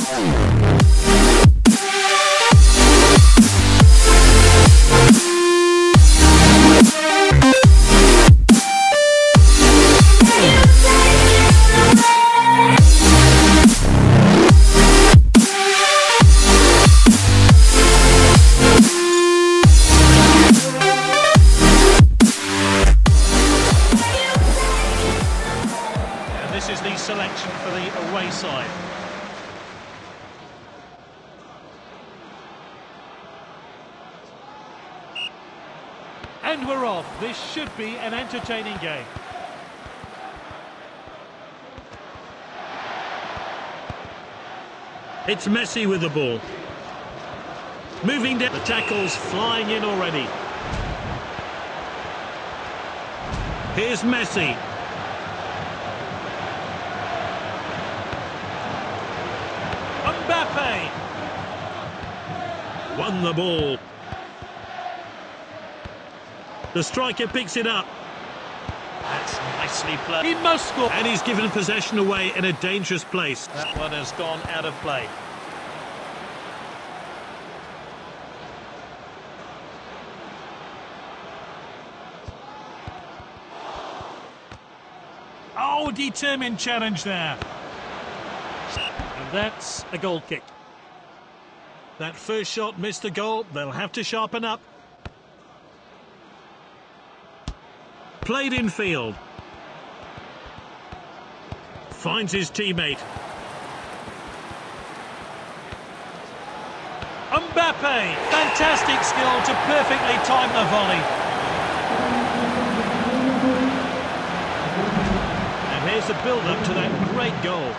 Selection for the away side. And we're off. This should be an entertaining game. It's Messi with the ball. Moving down. The tackle's flying in already. Here's Messi. Mbappe won the ball. The striker picks it up. That's nicely played. He must score. And he's given possession away in a dangerous place. That one has gone out of play. Oh, determined challenge there. And that's a goal kick. That first shot missed the goal. They'll have to sharpen up. Played in field. Finds his teammate. Mbappe! Fantastic skill to perfectly time the volley. And here's the build-up to that great goal.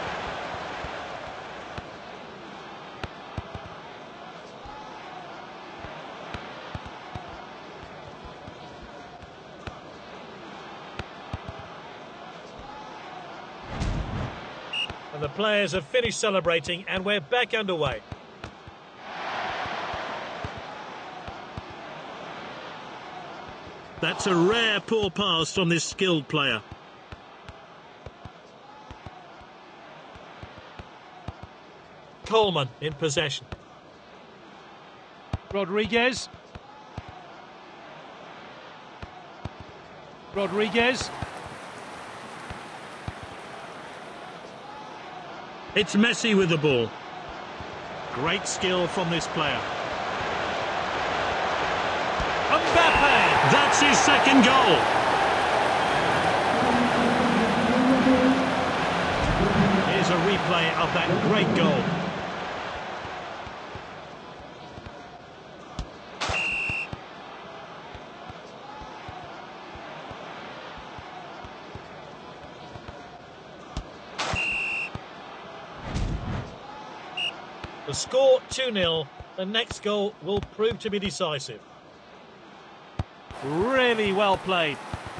And the players have finished celebrating and we're back underway. That's a rare poor pass from this skilled player. Coleman in possession. Rodriguez. It's Messi with the ball. Great skill from this player. Mbappe! That's his second goal. Here's a replay of that great goal. The score 2-0. The next goal will prove to be decisive. Really well played.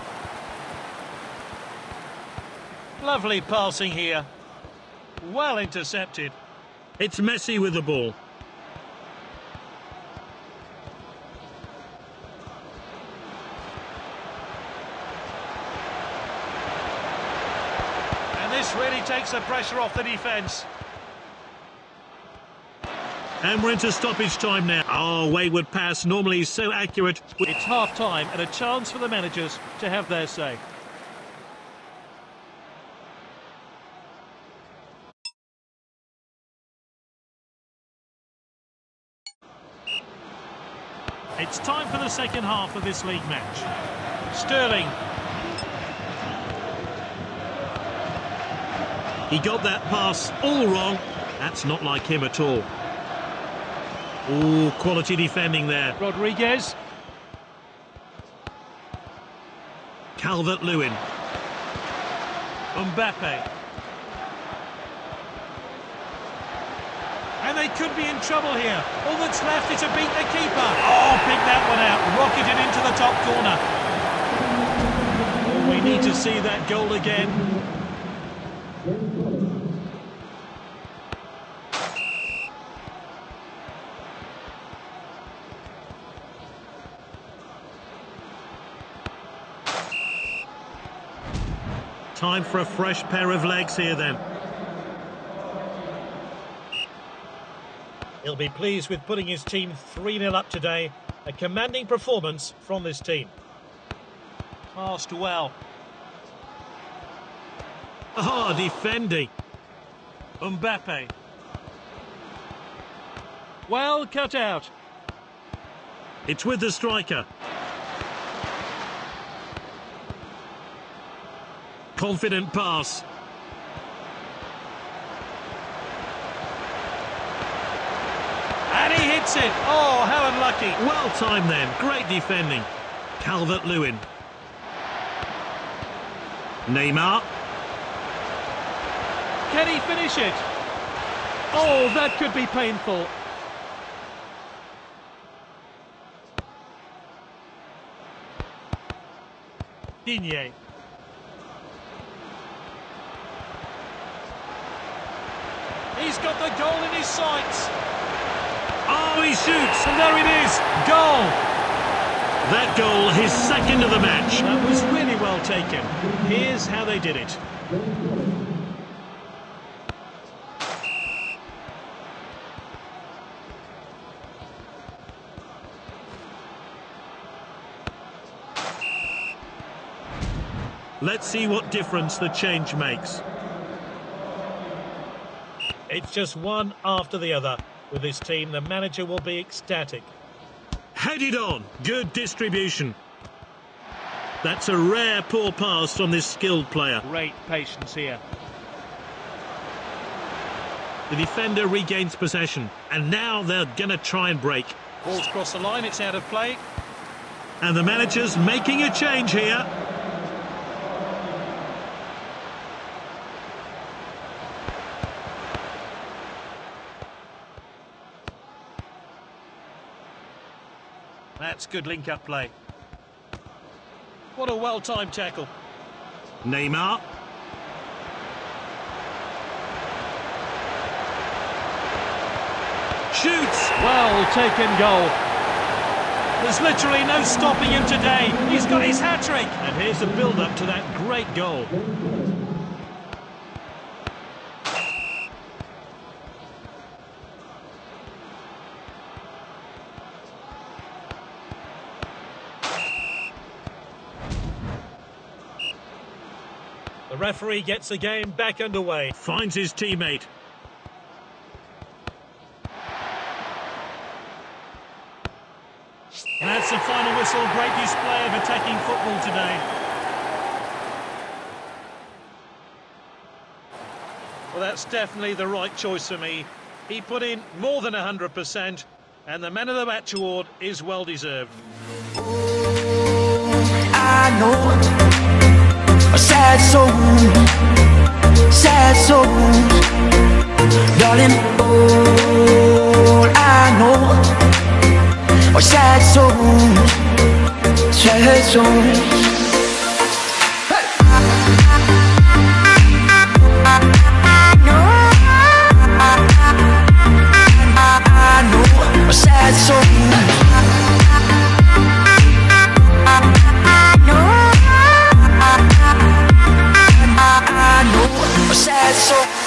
Lovely passing here. Well intercepted. It's Messi with the ball. And this really takes the pressure off the defence. And we're into stoppage time now. Oh, wayward pass, normally so accurate. It's half-time and a chance for the managers to have their say. It's time for the second half of this league match. Sterling. He got that pass all wrong. That's not like him at all. Ooh, quality defending there. Rodriguez. Calvert-Lewin. Mbappe. And they could be in trouble here. All that's left is to beat the keeper. Oh, pick that one out. Rocketed into the top corner. Oh, we need to see that goal again. Time for a fresh pair of legs here then. He'll be pleased with putting his team 3-0 up today. A commanding performance from this team. Passed well. Oh, defending. Mbappe. Well cut out. It's with the striker. Confident pass. And he hits it. Oh, how unlucky. Well timed then. Great defending. Calvert-Lewin. Neymar. Can he finish it? Oh, that could be painful. Digne. He's got the goal in his sights. Oh, he shoots. And there it is. Goal. That goal, his second of the match. That was really well taken. Here's how they did it. Let's see what difference the change makes. It's just one after the other. With this team, the manager will be ecstatic. Headed on. Good distribution. That's a rare poor pass from this skilled player. Great patience here. The defender regains possession. And now they're going to try and break. Ball's crossed the line, it's out of play. And the manager's making a change here. That's good link-up play. What a well-timed tackle. Neymar. Shoots. Well taken goal. There's literally no stopping him today. He's got his hat-trick. And here's the build-up to that great goal. The referee gets the game back underway. Finds his teammate. And that's the final whistle. Great display of attacking football today. Well, that's definitely the right choice for me. He put in more than 100%, and the Man of the Match award is well deserved. I know a sad soul, darling. All I know are sad souls. I know a sad soul. I know a sad soul.